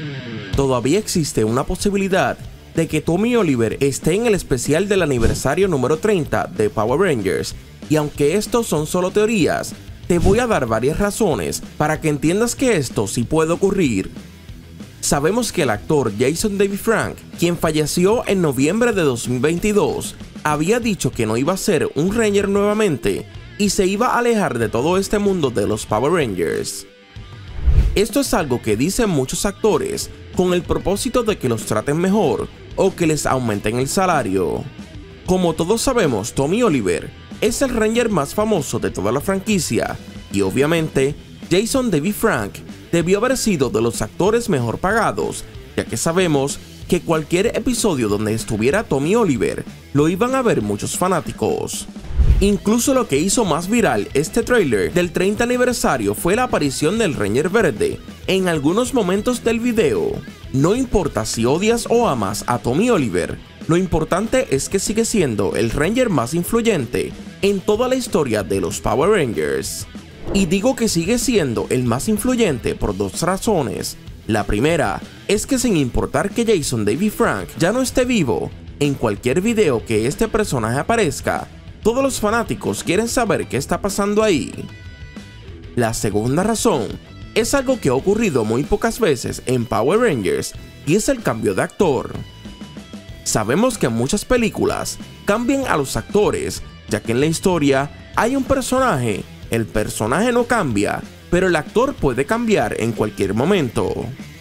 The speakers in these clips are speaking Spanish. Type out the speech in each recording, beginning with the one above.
Todavía existe una posibilidad de que Tommy Oliver esté en el especial del aniversario número 30 de Power Rangers, y aunque estos son solo teorías, te voy a dar varias razones para que entiendas que esto sí puede ocurrir. Sabemos que el actor Jason David Frank, quien falleció en noviembre de 2022, había dicho que no iba a ser un Ranger nuevamente y se iba a alejar de todo este mundo de los Power Rangers. Esto es algo que dicen muchos actores con el propósito de que los traten mejor o que les aumenten el salario. Como todos sabemos, Tommy Oliver es el Ranger más famoso de toda la franquicia y obviamente Jason David Frank debió haber sido de los actores mejor pagados, ya que sabemos que cualquier episodio donde estuviera Tommy Oliver lo iban a ver muchos fanáticos. Incluso lo que hizo más viral este tráiler del 30 aniversario fue la aparición del Ranger Verde en algunos momentos del video. No importa si odias o amas a Tommy Oliver, lo importante es que sigue siendo el Ranger más influyente en toda la historia de los Power Rangers. Y digo que sigue siendo el más influyente por dos razones. La primera es que sin importar que Jason David Frank ya no esté vivo, en cualquier video que este personaje aparezca, todos los fanáticos quieren saber qué está pasando ahí. La segunda razón es algo que ha ocurrido muy pocas veces en Power Rangers y es el cambio de actor. Sabemos que en muchas películas cambian a los actores, ya que en la historia hay un personaje, el personaje no cambia, pero el actor puede cambiar en cualquier momento.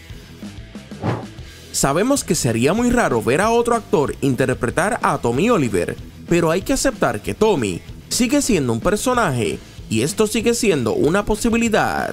Sabemos que sería muy raro ver a otro actor interpretar a Tommy Oliver, pero hay que aceptar que Tommy sigue siendo un personaje y esto sigue siendo una posibilidad.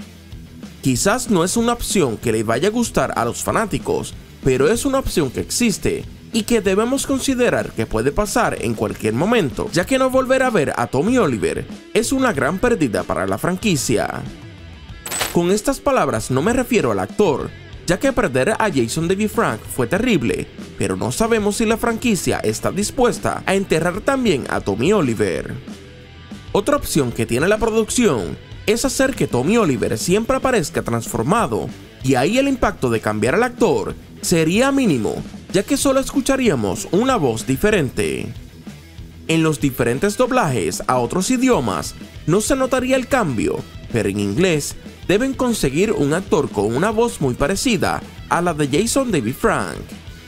Quizás no es una opción que le vaya a gustar a los fanáticos, pero es una opción que existe y que debemos considerar que puede pasar en cualquier momento, ya que no volver a ver a Tommy Oliver es una gran pérdida para la franquicia. Con estas palabras no me refiero al actor, ya que perder a Jason David Frank fue terrible, pero no sabemos si la franquicia está dispuesta a enterrar también a Tommy Oliver. Otra opción que tiene la producción es hacer que Tommy Oliver siempre aparezca transformado, y ahí el impacto de cambiar al actor sería mínimo, ya que solo escucharíamos una voz diferente. En los diferentes doblajes a otros idiomas no se notaría el cambio, pero en inglés deben conseguir un actor con una voz muy parecida a la de Jason David Frank.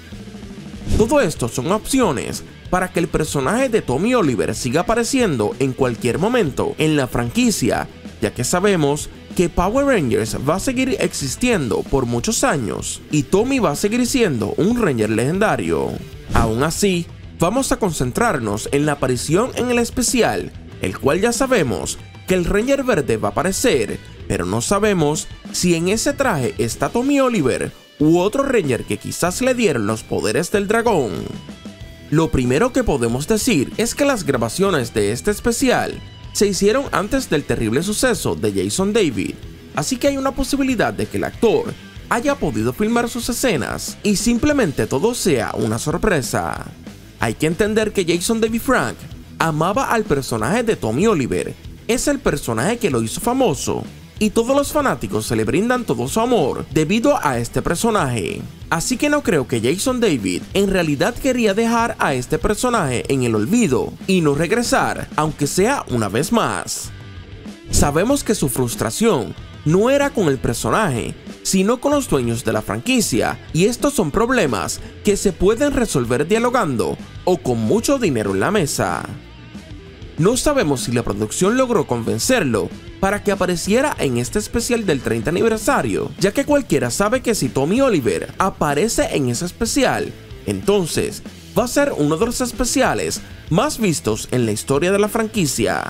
Todo esto son opciones para que el personaje de Tommy Oliver siga apareciendo en cualquier momento en la franquicia, ya que sabemos que Power Rangers va a seguir existiendo por muchos años y Tommy va a seguir siendo un Ranger legendario. Aún así, vamos a concentrarnos en la aparición en el especial, el cual ya sabemos que el Ranger Verde va a aparecer, pero no sabemos si en ese traje está Tommy Oliver u otro Ranger que quizás le dieron los poderes del dragón. Lo primero que podemos decir es que las grabaciones de este especial se hicieron antes del terrible suceso de Jason David, así que hay una posibilidad de que el actor haya podido filmar sus escenas y simplemente todo sea una sorpresa. Hay que entender que Jason David Frank amaba al personaje de Tommy Oliver, es el personaje que lo hizo famoso, y todos los fanáticos se le brindan todo su amor debido a este personaje. Así que no creo que Jason David en realidad quería dejar a este personaje en el olvido y no regresar, aunque sea una vez más. Sabemos que su frustración no era con el personaje, sino con los dueños de la franquicia, y estos son problemas que se pueden resolver dialogando o con mucho dinero en la mesa. No sabemos si la producción logró convencerlo para que apareciera en este especial del 30 aniversario, ya que cualquiera sabe que si Tommy Oliver aparece en ese especial, entonces va a ser uno de los especiales más vistos en la historia de la franquicia.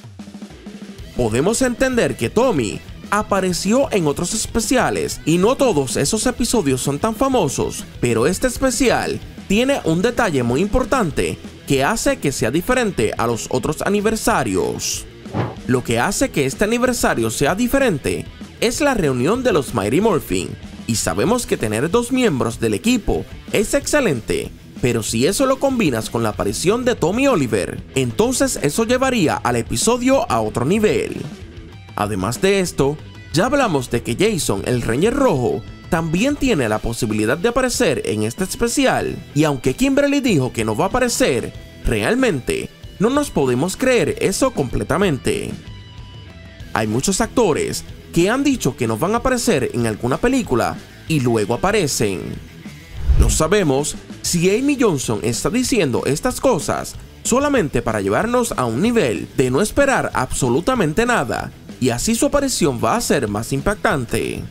Podemos entender que Tommy apareció en otros especiales y no todos esos episodios son tan famosos, pero este especial tiene un detalle muy importante que hace que sea diferente a los otros aniversarios. Lo que hace que este aniversario sea diferente es la reunión de los Mighty Morphin, y sabemos que tener dos miembros del equipo es excelente, pero si eso lo combinas con la aparición de Tommy Oliver, entonces eso llevaría al episodio a otro nivel. Además de esto, ya hablamos de que Jason, el Ranger Rojo, también tiene la posibilidad de aparecer en este especial. Y aunque Kimberly dijo que no va a aparecer, realmente no nos podemos creer eso completamente. Hay muchos actores que han dicho que no van a aparecer en alguna película y luego aparecen. No sabemos si Amy Johnson está diciendo estas cosas solamente para llevarnos a un nivel de no esperar absolutamente nada, y así su aparición va a ser más impactante.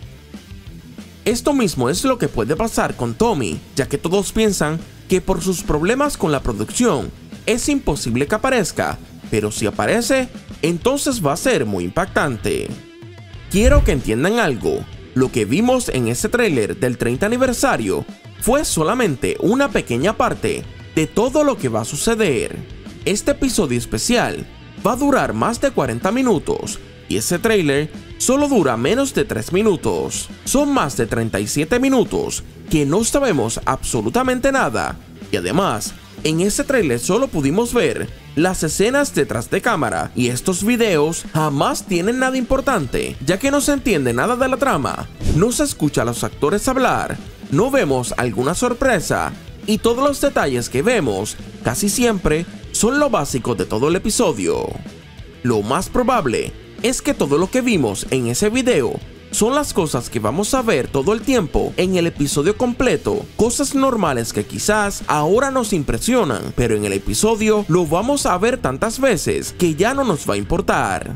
Esto mismo es lo que puede pasar con Tommy, ya que todos piensan que por sus problemas con la producción es imposible que aparezca, pero si aparece, entonces va a ser muy impactante. Quiero que entiendan algo, lo que vimos en ese tráiler del 30 aniversario fue solamente una pequeña parte de todo lo que va a suceder. Este episodio especial va a durar más de 40 minutos y ese tráiler solo dura menos de 3 minutos. Son más de 37 minutos que no sabemos absolutamente nada, y además en ese tráiler solo pudimos ver las escenas detrás de cámara, y estos videos jamás tienen nada importante, ya que no se entiende nada de la trama, no se escucha a los actores hablar, no vemos alguna sorpresa, y todos los detalles que vemos casi siempre son lo básico de todo el episodio. Lo más probable es que todo lo que vimos en ese video son las cosas que vamos a ver todo el tiempo en el episodio completo, cosas normales que quizás ahora nos impresionan, pero en el episodio lo vamos a ver tantas veces que ya no nos va a importar.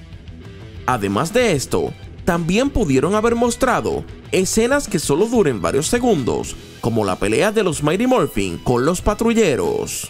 Además de esto, también pudieron haber mostrado escenas que solo duren varios segundos, como la pelea de los Mighty Morphin con los patrulleros.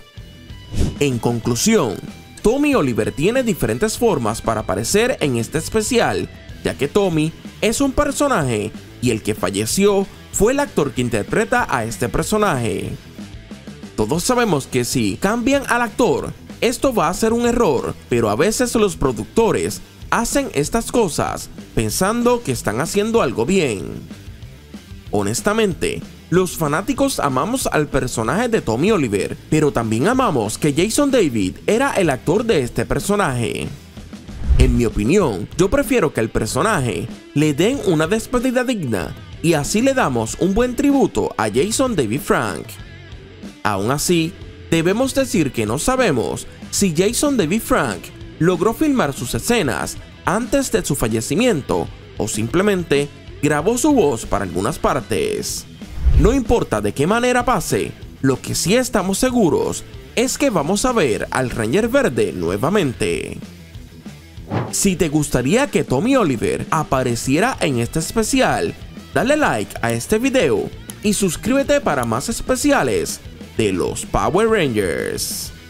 En conclusión, Tommy Oliver tiene diferentes formas para aparecer en este especial, ya que Tommy es un personaje y el que falleció fue el actor que interpreta a este personaje. Todos sabemos que si cambian al actor, esto va a ser un error, pero a veces los productores hacen estas cosas pensando que están haciendo algo bien. Honestamente, los fanáticos amamos al personaje de Tommy Oliver, pero también amamos que Jason David era el actor de este personaje. En mi opinión, yo prefiero que al personaje le den una despedida digna y así le damos un buen tributo a Jason David Frank. Aún así, debemos decir que no sabemos si Jason David Frank logró filmar sus escenas antes de su fallecimiento o simplemente grabó su voz para algunas partes. No importa de qué manera pase, lo que sí estamos seguros es que vamos a ver al Ranger Verde nuevamente. Si te gustaría que Tommy Oliver apareciera en este especial, dale like a este video y suscríbete para más especiales de los Power Rangers.